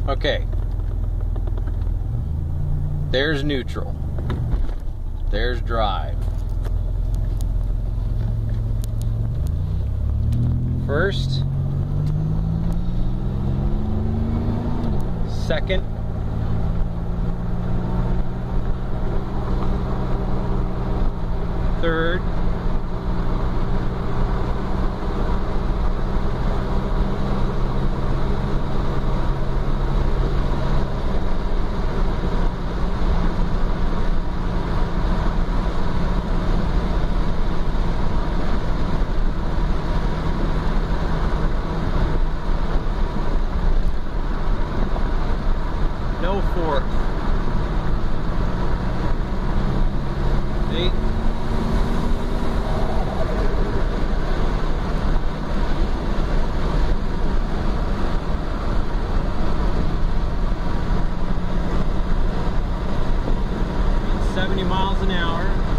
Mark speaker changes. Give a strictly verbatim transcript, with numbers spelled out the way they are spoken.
Speaker 1: Okay. There's neutral. There's drive. First. Second. Third. No fourth. See? seventy miles an hour.